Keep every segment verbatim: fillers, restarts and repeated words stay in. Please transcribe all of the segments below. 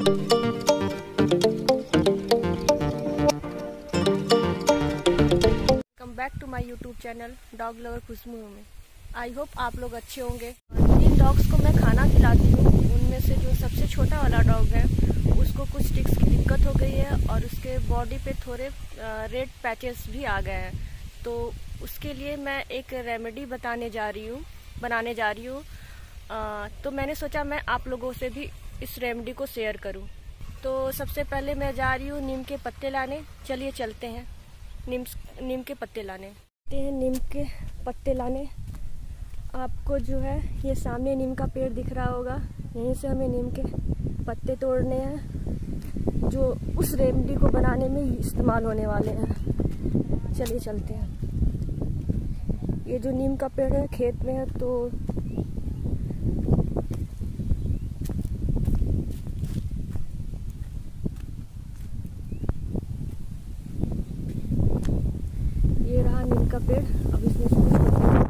Welcome back to my YouTube channel dog lover Khushbu में। I hope आप लोग अच्छे होंगे। जिन डॉग्स को मैं खाना खिलाती हूँ उनमें से जो सबसे छोटा वाला डॉग है उसको कुछ टिक्स की दिक्कत हो गई है और उसके बॉडी पे थोड़े रेड पैचेस भी आ गए हैं। तो उसके लिए मैं एक रेमेडी बताने जा रही हूँ बनाने जा रही हूँ। तो मैंने सोचा मैं आप लोगों से भी इस रेमेडी को शेयर करूँ। तो सबसे पहले मैं जा रही हूँ नीम के पत्ते लाने। चलिए चलते हैं नीम नीम के पत्ते लाने हैं नीम के पत्ते लाने। आपको जो है ये सामने नीम का पेड़ दिख रहा होगा, यहीं से हमें नीम के पत्ते तोड़ने हैं जो उस रेमेडी को बनाने में इस्तेमाल होने वाले हैं। चलिए चलते हैं। ये जो नीम का पेड़ है खेत में है, तो ये रहा नीम का पेड़। अब इसमें से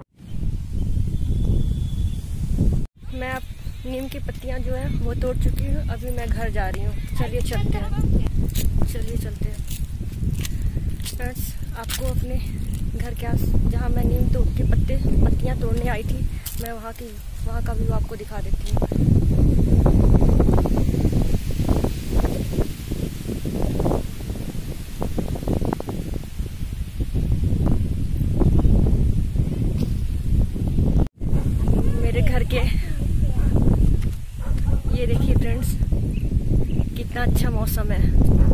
मैं अब नीम की पत्तियां जो है वो तोड़ चुकी हूँ। अभी मैं घर जा रही हूँ। चलिए चलते हैं चलिए चलते हैं फ्रेंड्स, आपको अपने घर के आस जहाँ मैं नीम तो के पत्ते पत्तियां तोड़ने आई थी, मैं वहाँ की वहाँ का व्यू आपको दिखा देती हूँ। मेरे घर के ये देखिए फ्रेंड्स, कितना अच्छा मौसम है।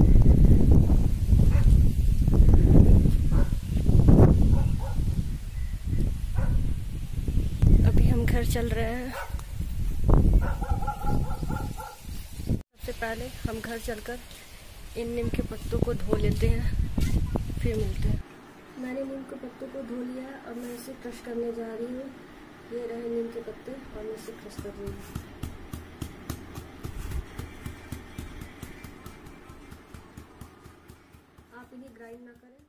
अभी हम घर चल रहे हैं। सबसे पहले हम घर चलकर इन नीम के पत्तों को धो लेते हैं, फिर मिलते हैं। मैंने नीम के पत्तों को धो लिया है। अब मैं इसे क्रश करने जा रही हूँ। ये रहे नीम के पत्ते और मैं इसे क्रश कर रही हूँ। आप इन्हें ग्राइंड ना करें।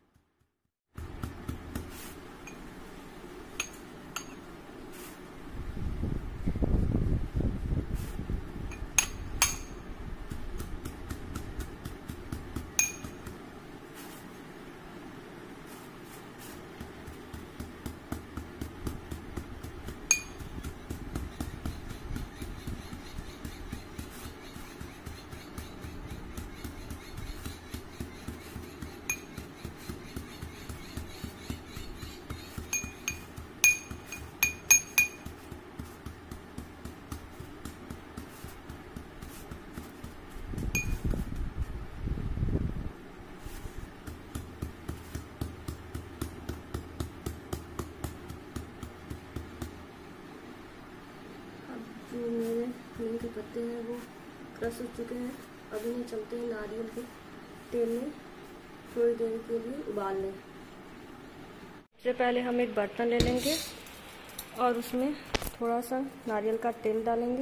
जो मेरे नीम के पत्ते हैं वो क्रश हो चुके हैं। अब इन्हें चलते हैं नारियल के तेल में थोड़ी देर के लिए उबाल लें। सबसे पहले हम एक बर्तन ले लेंगे और उसमें थोड़ा सा नारियल का तेल डालेंगे।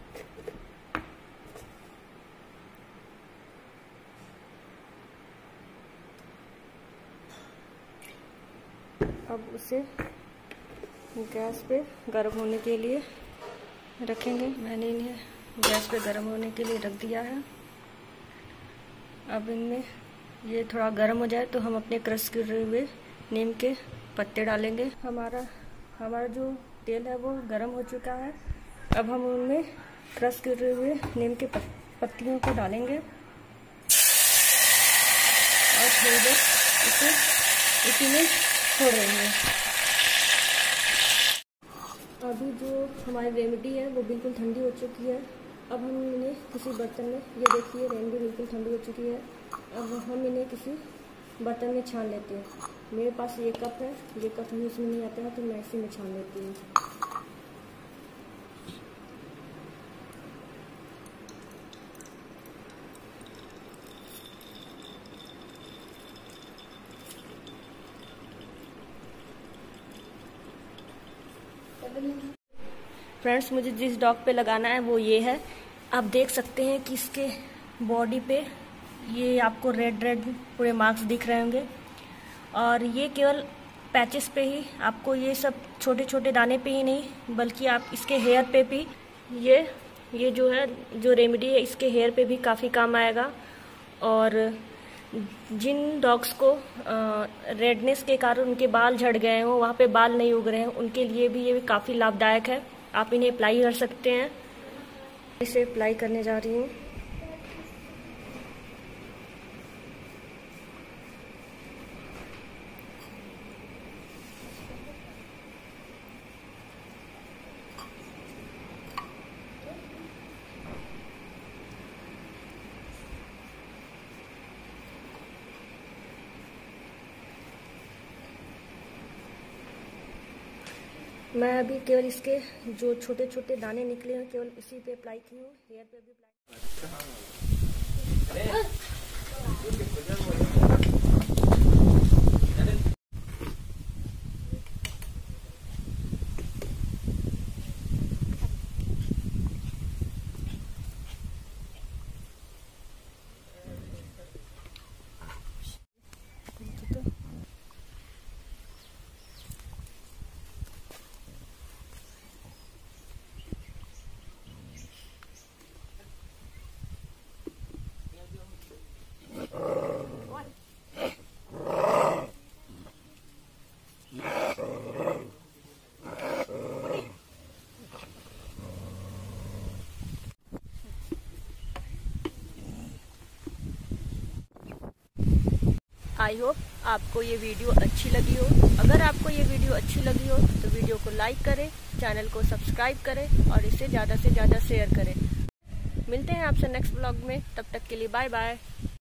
अब उसे गैस पे गर्म होने के लिए रखेंगे। मैंने इन्हें गैस पे गर्म होने के लिए रख दिया है। अब इनमें ये थोड़ा गर्म हो जाए तो हम अपने क्रश किए हुए नीम के पत्ते डालेंगे। हमारा हमारा जो तेल है वो गर्म हो चुका है। अब हम उनमें क्रश किए हुए नीम के पत्तियों को डालेंगे और थोड़ी देर इसे इसी में छोड़ देंगे। अभी जो हमारी रेमेडी है वो बिल्कुल ठंडी हो चुकी है। अब हम इन्हें किसी बर्तन में, ये देखिए रेमेडी बिल्कुल ठंडी हो चुकी है। अब हम इन्हें किसी बर्तन में छान लेते हैं। मेरे पास ये कप है, ये कप यूज़ में नहीं आता है तो मैं इसी में छान लेती हूँ। फ्रेंड्स, मुझे जिस डॉग पे लगाना है वो ये है। आप देख सकते हैं कि इसके बॉडी पे ये आपको रेड रेड पूरे मार्क्स दिख रहे होंगे और ये केवल पैचेस पे ही, आपको ये सब छोटे छोटे दाने पे ही नहीं बल्कि आप इसके हेयर पे भी ये ये जो है जो रेमेडी है इसके हेयर पे भी काफ़ी काम आएगा। और जिन डॉग्स को रेडनेस के कारण उनके बाल झड़ गए हों, वहाँ पे बाल नहीं उग रहे हैं, उनके लिए भी ये काफ़ी लाभदायक है। आप इन्हें अप्लाई कर सकते हैं। इसे अप्लाई करने जा रही हूँ। मैं अभी केवल इसके जो छोटे छोटे दाने निकले हैं केवल इसी पे अप्लाई की हूँ। हेयर पे भी आई होप आपको ये वीडियो अच्छी लगी हो। अगर आपको ये वीडियो अच्छी लगी हो तो वीडियो को लाइक करें, चैनल को सब्सक्राइब करें और इसे ज़्यादा से ज़्यादा शेयर करें। मिलते हैं आपसे नेक्स्ट ब्लॉग में, तब तक के लिए बाय बाय।